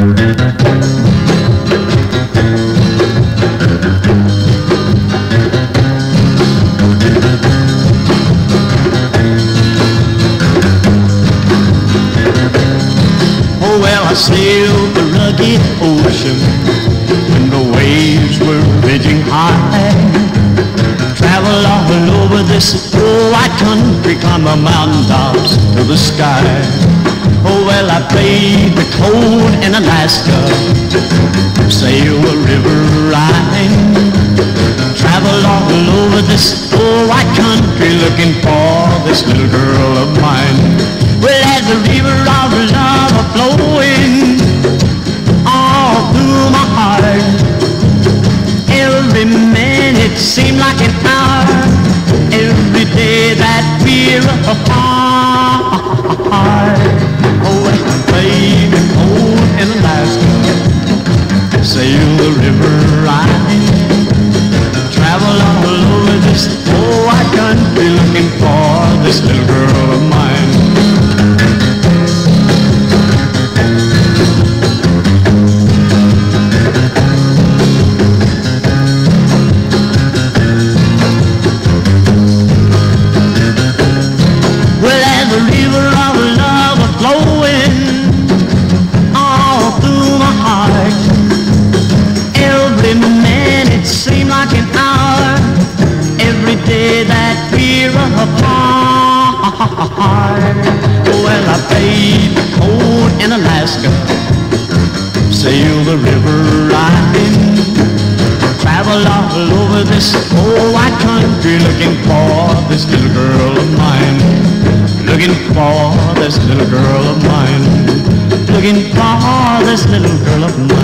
Oh, well, I sailed the rugged ocean when the waves were raging high. Traveled all over this white country, climbed the mountain tops to the sky. Oh, well, I played the cold in Alaska, sailed the river Rhine. Traveled all over this white country, looking for this little girl of mine. Well, as the river of love are flowing all through my heart, every minute seemed like an hour, every day that we're apart. Oh, I played the cold in Alaska, sailed the river Rhine. Travel all over this white country, looking for this little girl of mine. Well, as the river of love is flowing all through my heart, every minute seemed like an hour, every day that we're apart. Well, I played the cold in Alaska, sailed the river Rhine. Travel all over this whole white country, looking for this little girl of mine. Looking for this little girl of mine. Looking for this little girl of mine.